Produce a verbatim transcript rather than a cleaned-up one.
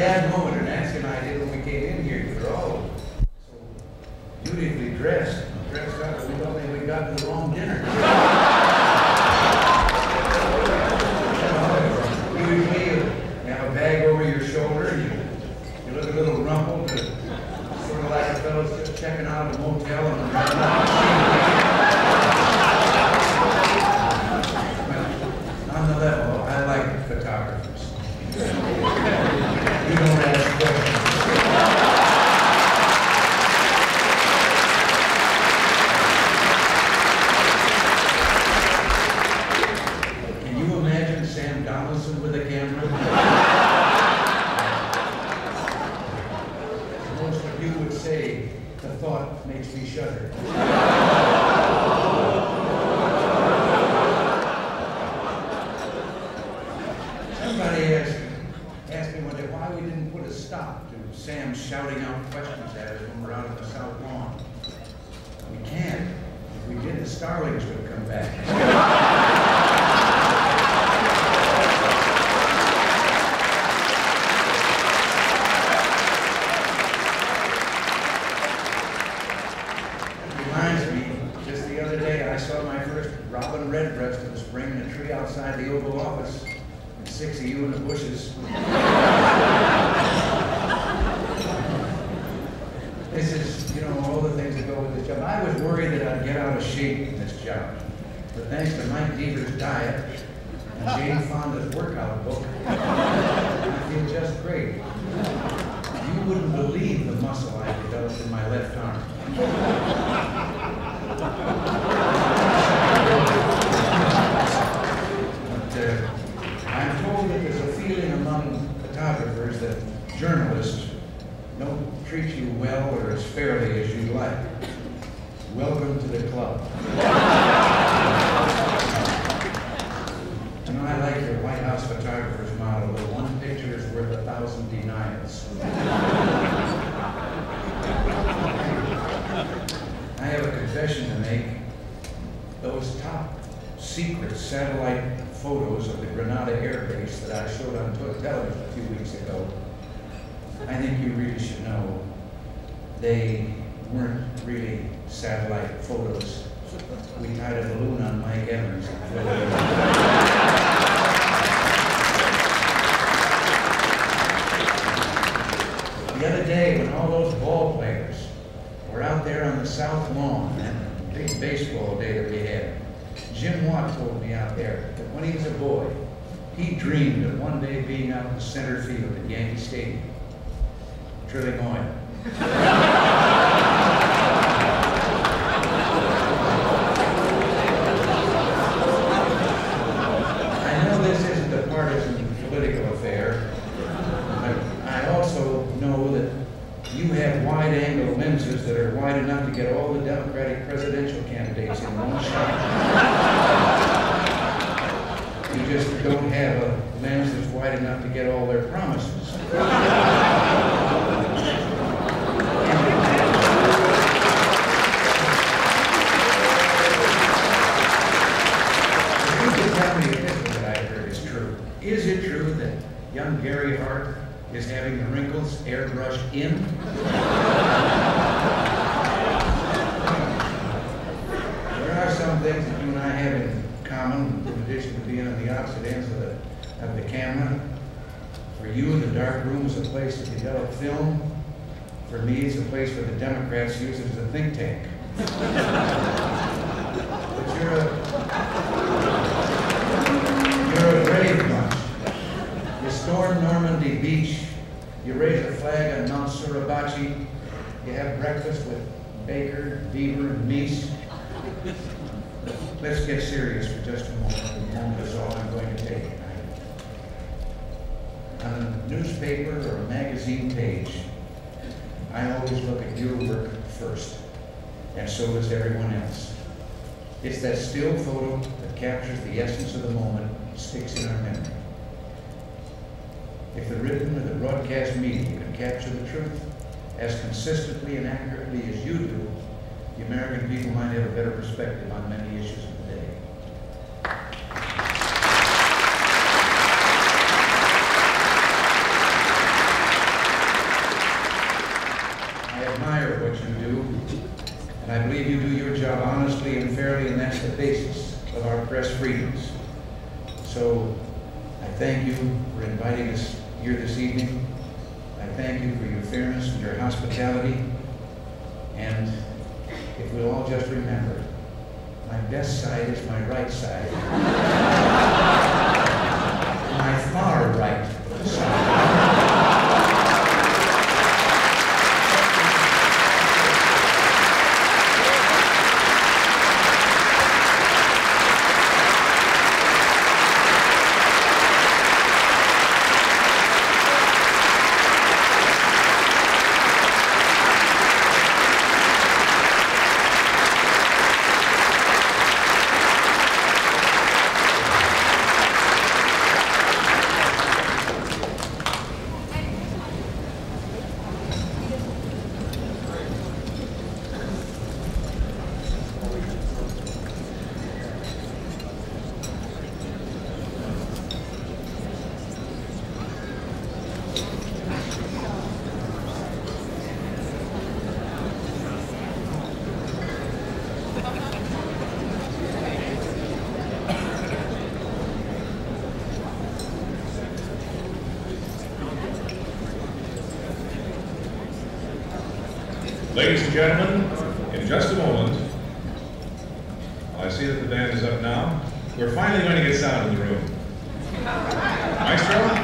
bad moment, and Nancy and I did when we came in here. We were all so beautifully dressed, dressed up, and we thought maybe we got to the wrong dinner. Usually you have a bag over your shoulder, and you, you look a little rumpled, but sort of like a fellow's just checking out of a motel and on the level, I like photographers. You don't ask questions. Can you imagine Sam Donaldson with a camera? Most of you would say, the thought makes me shudder. Somebody asked, asked me one day why we didn't put a stop to Sam shouting out questions at us when we're out on the South Lawn. We can't. If we did, the starlings would come back. It reminds me, just the other day, I saw my first robin redbreast in the spring in a tree outside the Oval Office. Six of you in the bushes. This is, you know, all the things that go with this job. I was worried that I'd get out of shape in this job. But thanks to Mike Deaver's diet and Jane Fonda's workout book, I feel just great. You wouldn't believe the muscle I developed in my left arm. But, uh, I'm told that there's a feeling among photographers that journalists don't treat you well or as fairly as you'd like. Welcome to the club. You know, I like your White House photographer's motto, that one picture is worth a thousand denials. I have a confession to make. Those top secret satellite photos of the Grenada Air Base that I showed on television a few weeks ago, I think you really should know they weren't really satellite photos. We tied a balloon on Mike Evans and flew it. The other day, when all those ball players were out there on the South Lawn, that big baseball day that we had, Jim Watt told me out there that when he was a boy, he dreamed of one day being out in the center field at Yankee Stadium, drilling oil. I know this isn't a partisan political affair, but I also know that you have wide-angle lenses that are wide enough to get all the Democratic presidential candidates in one shot. You just don't have a lens that's wide enough to get all their promises. You can tell me if this that I heard is true. Is it true that young Gary Hart is having the wrinkles airbrushed in? There are some things that you and I have in common, in addition to being on the opposite ends of the, of the camera. For you, the dark room is a place to develop film. For me, it's a place where the Democrats use it as a think tank. But you're a, you're a brave bunch. You storm Normandy Beach, you raise a flag on Mount Suribachi, you have breakfast with Baker, Beaver, and Meese. Let's get serious for just a moment. A moment is all I'm going to take. On a newspaper or a magazine page, I always look at your work first, and so does everyone else. It's that still photo that captures the essence of the moment and sticks in our memory. If the written or the broadcast media can capture the truth as consistently and accurately as you do, the American people might have a better perspective on many issues of the day. freedoms. So I thank you for inviting us here this evening. I thank you for your fairness and your hospitality. And if we'll all just remember, my best side is my right side. My far right side. Ladies and gentlemen, in just a moment, I see that the band is up now. We're finally going to get sound in the room. Maestro?